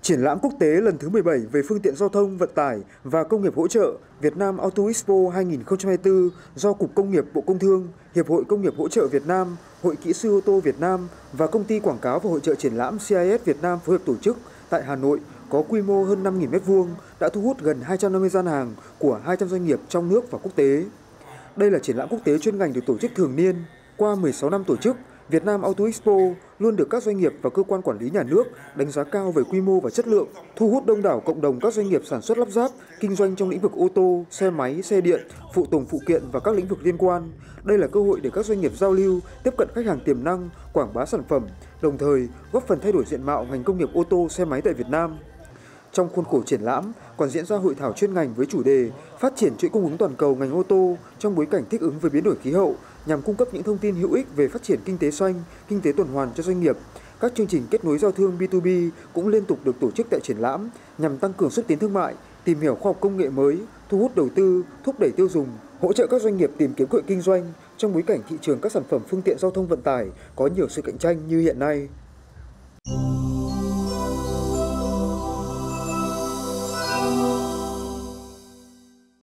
Triển lãm quốc tế lần thứ 17 về phương tiện giao thông vận tải và công nghiệp hỗ trợ Việt Nam Auto Expo 2024 do Cục Công nghiệp Bộ Công Thương, Hiệp hội Công nghiệp hỗ trợ Việt Nam, Hội Kỹ sư ô tô Việt Nam và Công ty Quảng cáo và Hội chợ triển lãm CIS Việt Nam phối hợp tổ chức tại Hà Nội có quy mô hơn 5.000 m2, đã thu hút gần 250 gian hàng của 200 doanh nghiệp trong nước và quốc tế. Đây là triển lãm quốc tế chuyên ngành được tổ chức thường niên. Qua 16 năm tổ chức, Việt Nam Auto Expo luôn được các doanh nghiệp và cơ quan quản lý nhà nước đánh giá cao về quy mô và chất lượng, thu hút đông đảo cộng đồng các doanh nghiệp sản xuất lắp ráp, kinh doanh trong lĩnh vực ô tô, xe máy, xe điện, phụ tùng phụ kiện và các lĩnh vực liên quan. Đây là cơ hội để các doanh nghiệp giao lưu, tiếp cận khách hàng tiềm năng, quảng bá sản phẩm, đồng thời góp phần thay đổi diện mạo ngành công nghiệp ô tô, xe máy tại Việt Nam. Trong khuôn khổ triển lãm còn diễn ra hội thảo chuyên ngành với chủ đề Phát triển chuỗi cung ứng toàn cầu ngành ô tô trong bối cảnh thích ứng với biến đổi khí hậu, nhằm cung cấp những thông tin hữu ích về phát triển kinh tế xanh, kinh tế tuần hoàn cho doanh nghiệp. Các chương trình kết nối giao thương B2B cũng liên tục được tổ chức tại triển lãm nhằm tăng cường xúc tiến thương mại, tìm hiểu khoa học công nghệ mới, thu hút đầu tư, thúc đẩy tiêu dùng, hỗ trợ các doanh nghiệp tìm kiếm cơ hội kinh doanh trong bối cảnh thị trường các sản phẩm phương tiện giao thông vận tải có nhiều sự cạnh tranh như hiện nay.